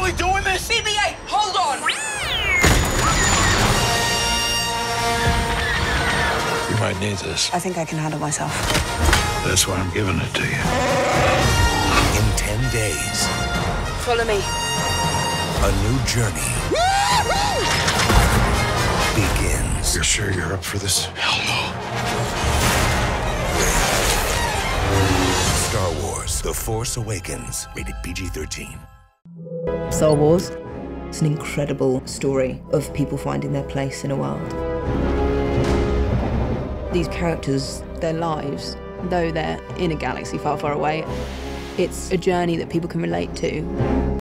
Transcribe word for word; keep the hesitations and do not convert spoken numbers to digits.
really doing this? B B eight, hold on! You might need this. I think I can handle myself. That's why I'm giving it to you. In ten days, Follow me. a new journey begins. You're sure you're up for this? Hell no. Star Wars: The Force Awakens, rated P G thirteen. Star Wars, it's an incredible story of people finding their place in a world. These characters, their lives, though they're in a galaxy far, far away, it's a journey that people can relate to.